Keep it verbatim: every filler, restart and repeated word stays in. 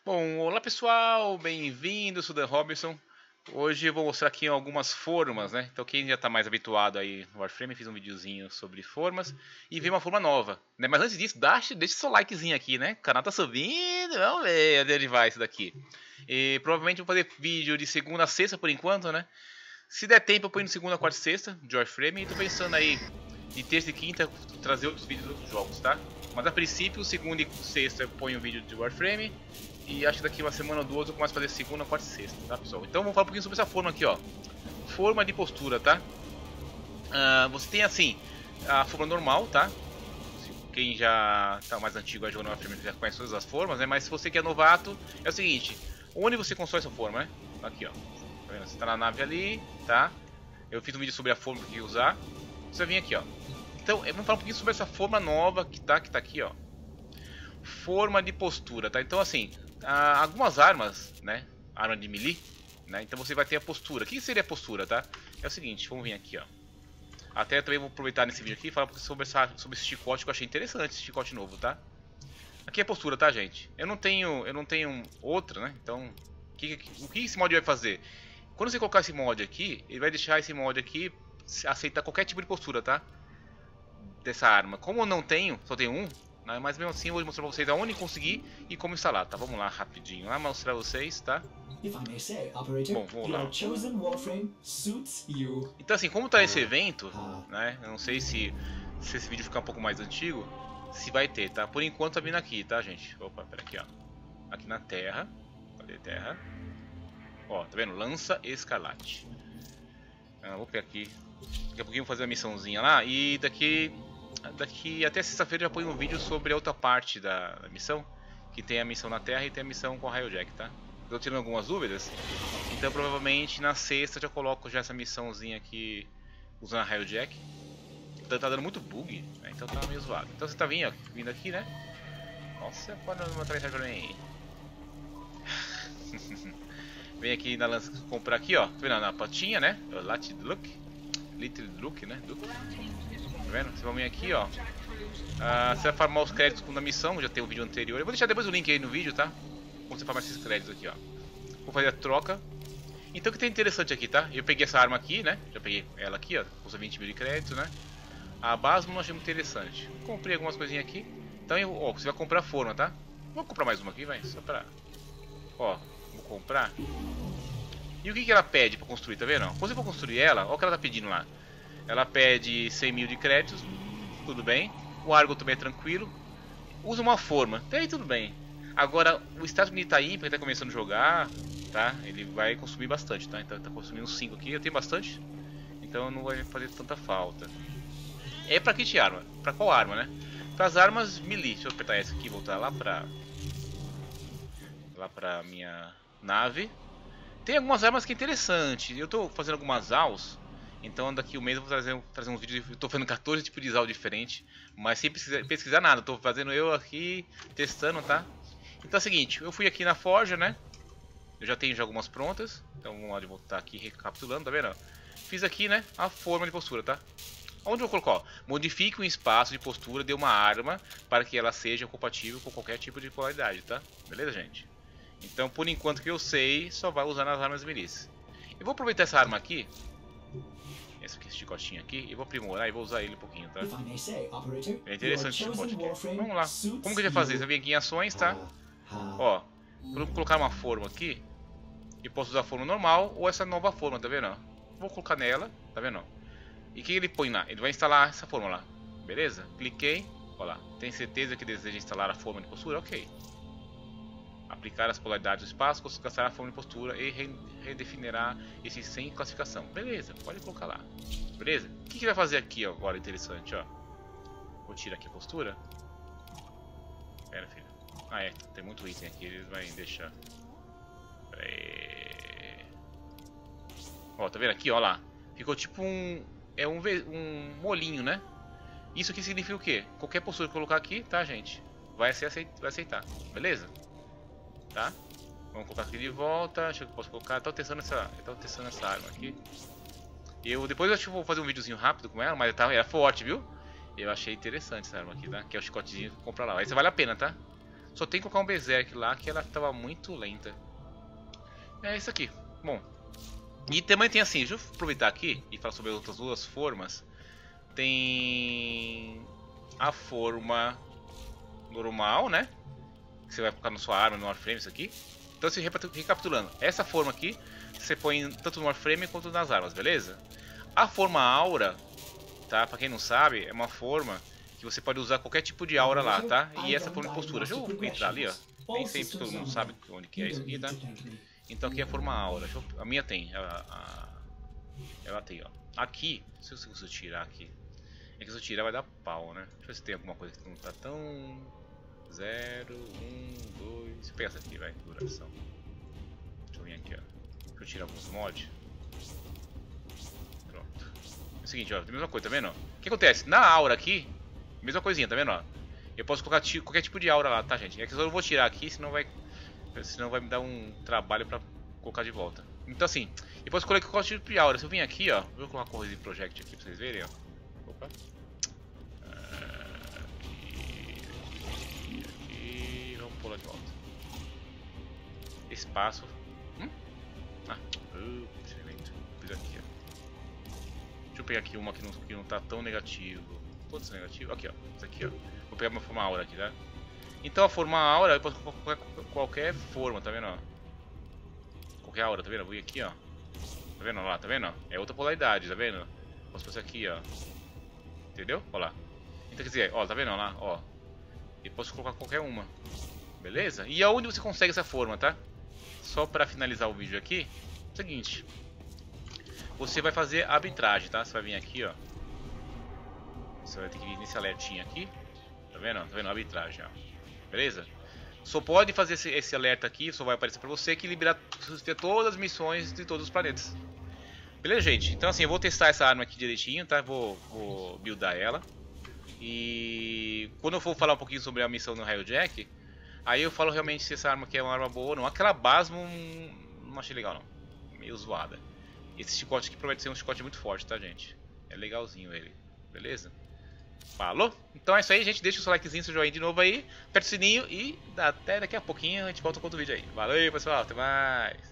Bom, olá pessoal, bem-vindos, sou o Dan Robinson. Hoje eu vou mostrar aqui algumas formas, né? Então quem já está mais habituado aí no Warframe, fiz um videozinho sobre formas e vi uma forma nova, né? Mas antes disso, deixa, deixa seu likezinho aqui, né? O canal tá subindo, vamos ver onde ele vai isso daqui. E provavelmente eu vou fazer vídeo de segunda a sexta por enquanto, né? Se der tempo eu ponho de segunda, quarta e sexta de Warframe e tô pensando aí de terça e quinta trazer outros vídeos de outros jogos, tá? Mas a princípio, segunda e sexta eu ponho um vídeo de Warframe. E acho que daqui uma semana ou duas eu começo a fazer segunda, quarta e sexta, tá pessoal? Então vamos falar um pouquinho sobre essa forma aqui, ó. Forma de postura, tá? Uh, você tem assim, a forma normal, tá? Quem já tá mais antigo a jogando Warframe já conhece todas as formas, né? Mas se você que é novato, é o seguinte. Onde você constrói essa forma, né? Aqui, ó. Tá vendo? Você tá na nave ali, tá? Eu fiz um vídeo sobre a forma que usar. Você vai vir aqui, ó. Então, vamos falar um pouquinho sobre essa forma nova que tá, que tá aqui, ó. Forma de postura, tá? Então assim, algumas armas, né? Arma de melee, né? Então você vai ter a postura. O que seria a postura, tá? É o seguinte, vamos vir aqui, ó. Até também vou aproveitar nesse vídeo aqui e falar sobre, essa, sobre esse chicote que eu achei interessante, esse chicote novo, tá? Aqui é a postura, tá, gente? Eu não tenho, eu não tenho outra, né? Então, o que, o que esse mod vai fazer? Quando você colocar esse mod aqui, ele vai deixar esse mod aqui aceitar qualquer tipo de postura, tá? Dessa arma. Como eu não tenho, só tenho um, né? Mas mesmo assim eu vou mostrar pra vocês aonde conseguir e como instalar, tá? Vamos lá rapidinho, lá mostrar pra vocês, tá? Bom, vamos lá. Então assim, como tá esse evento, né? Eu não sei se, se esse vídeo ficar um pouco mais antigo, se vai ter, tá? Por enquanto tá vindo aqui, tá, gente? Opa, pera aqui, ó. Aqui na terra. Cadê terra? Ó, tá vendo? Lança escarlate. Ah, vou pegar aqui. Daqui a pouquinho eu vou fazer a missãozinha lá e daqui... Daqui até sexta-feira eu já ponho um vídeo sobre a outra parte da, da missão, que tem a missão na Terra e tem a missão com a Railjack, tá? Eu tô tirando algumas dúvidas, então provavelmente na sexta eu já coloco já essa missãozinha aqui usando a Railjack. Então tá dando muito bug, né? Então tá meio zoado. Então você tá vindo, vindo aqui, né? Nossa, pode não atravessar pra mim. Vem aqui na lança comprar aqui, ó. Tá vendo na patinha, né? Lat Look, Little Look, né? Look. Tá vendo? Você vai vir aqui, ó. Ah, você vai farmar os créditos na missão, já tem um vídeo anterior. Eu vou deixar depois o link aí no vídeo, tá? Como você farmar esses créditos aqui, ó. Vou fazer a troca. Então o que tem interessante aqui, tá? Eu peguei essa arma aqui, né? Já peguei ela aqui, ó. Custa vinte mil de créditos, né? A base não achei muito interessante. Comprei algumas coisinhas aqui. Então, eu, ó, você vai comprar a forma, tá? Vou comprar mais uma aqui, vai. Só pra... Ó, vou comprar. E o que, que ela pede pra construir, tá vendo? Quando você for construir ela, ó o que ela tá pedindo lá. Ela pede cem mil de créditos, tudo bem. O Argo também é tranquilo. Usa uma forma, até aí tudo bem. Agora, o status que tá aí, pra quem tá começando a jogar, tá? Ele vai consumir bastante, tá? Então tá consumindo cinco aqui, eu tenho bastante. Então não vai fazer tanta falta. É pra kit arma. Pra qual arma, né? Para as armas melee. Deixa eu apertar essa aqui e voltar lá pra... Lá pra minha nave. Tem algumas armas que é interessante. Eu tô fazendo algumas A W S. Então daqui um mês eu vou trazer, trazer uns vídeos, eu tô fazendo quatorze tipos de S A W diferentes, mas sem pesquisar, pesquisar nada, tô fazendo eu aqui, testando, tá? Então é o seguinte, eu fui aqui na Forja, né? Eu já tenho já algumas prontas, então vamos lá de voltar aqui recapitulando, tá vendo? Fiz aqui, né, a forma de postura, tá? Onde eu vou colocar, ó, modifique o espaço de postura de uma arma para que ela seja compatível com qualquer tipo de polaridade, tá? Beleza, gente? Então por enquanto que eu sei, só vai usar nas armas melee. Eu vou aproveitar essa arma aqui, esse aqui, esse chicotinho aqui, e vou aprimorar e vou usar ele um pouquinho, tá? É interessante esse chicote aqui. Vamos lá. Como que a gente vai fazer? Você vem aqui em ações, tá? Ó, vou colocar uma forma aqui. E posso usar a forma normal ou essa nova forma, tá vendo? Vou colocar nela, tá vendo? E o que ele põe lá? Ele vai instalar essa forma lá. Beleza? Cliquei. Ó lá. Tem certeza que deseja instalar a forma de postura? Ok. Aplicar as polaridades do espaço, classificar a forma de postura e re redefinirá esse sem classificação. Beleza, pode colocar lá. Beleza? O que, que vai fazer aqui ó, agora interessante, ó? Vou tirar aqui a postura. Pera, filho. Ah, é. Tem muito item aqui, eles vão deixar. Pera aí. Ó, tá vendo aqui, ó lá. Ficou tipo um... É um, um molinho, né? Isso aqui significa o quê? Qualquer postura que eu colocar aqui, tá, gente? Vai, ser aceit vai aceitar. Beleza? Tá? Vamos colocar aqui de volta. Acho que eu posso colocar. Eu tô testando essa, eu tô testando essa arma aqui. Eu depois eu acho que vou fazer um videozinho rápido com ela, mas ela é forte, viu? Eu achei interessante essa arma aqui, tá? Que é o chicotezinho, compra lá. Esse vale a pena, tá? Só tem que colocar um Berserk lá, que ela tava muito lenta. É isso aqui. Bom. E também tem assim, deixa eu aproveitar aqui e falar sobre outras duas formas. Tem a forma normal, né? Que você vai colocar na sua arma, no Warframe, isso aqui. Então, assim, recapitulando, essa forma aqui você põe tanto no Warframe quanto nas armas, beleza? A forma Aura, tá? Pra quem não sabe, é uma forma que você pode usar qualquer tipo de aura lá, tá? E essa forma de postura, deixa eu entrar ali, ó. Nem sempre todo mundo sabe onde que é isso aqui, tá? Então aqui é a forma Aura, eu... a minha tem, a, a... ela tem, ó. Aqui, se eu consigo tirar aqui, é que se eu tirar vai dar pau, né? Deixa eu ver se tem alguma coisa que não tá tão... zero, um, dois... Pega essa aqui, vai, duração. Deixa eu vir aqui, ó. Deixa eu tirar alguns mods. Pronto. É o seguinte, ó, a mesma coisa, tá vendo? O que acontece? Na aura aqui, mesma coisinha, tá vendo, ó? Eu posso colocar qualquer tipo de aura lá, tá, gente? É que eu não vou tirar aqui, senão vai... senão vai me dar um trabalho pra colocar de volta. Então assim, eu posso escolher qualquer tipo de aura. Se eu vim aqui, ó, vou colocar uma corrida de project aqui pra vocês verem, ó. Opa. Aqui, aqui, aqui. Vamos pular de volta. Espaço. Hum? Ah, uh, excelente. Fiz aqui, ó. Deixa eu pegar aqui uma que não, que não tá tão negativo. Todos são negativos. Aqui, ó. Isso aqui, ó. Vou pegar uma forma aura aqui, tá? Então a forma aura eu posso colocar qualquer forma, tá vendo? Ó? Qualquer aura, tá vendo? Eu vou ir aqui, ó. Tá vendo lá? Tá vendo? É outra polaridade, tá vendo? Posso fazer aqui, ó. Entendeu? Olha lá. Então quer dizer, ó, tá vendo lá? Ó. E posso colocar qualquer uma. Beleza? E aonde você consegue essa forma, tá? Só pra finalizar o vídeo aqui. É o seguinte. Você vai fazer arbitragem, tá? Você vai vir aqui, ó. Você vai ter que vir nesse alertinho aqui. Tá vendo? Tá vendo? Arbitragem, ó. Beleza? Só pode fazer esse, esse alerta aqui, só vai aparecer pra você que liberar todas as missões de todos os planetas. Beleza, gente? Então assim, eu vou testar essa arma aqui direitinho, tá? Vou, vou buildar ela. E quando eu for falar um pouquinho sobre a missão no Railjack, aí eu falo realmente se essa arma aqui é uma arma boa ou não. Aquela base não, não achei legal não. Meio zoada. Esse chicote aqui promete ser um chicote muito forte, tá, gente? É legalzinho ele. Beleza? Falou? Então é isso aí, gente. Deixa o seu likezinho, seu joinha de novo aí. Aperta o sininho e até daqui a pouquinho a gente volta com outro vídeo aí. Valeu, pessoal. Até mais.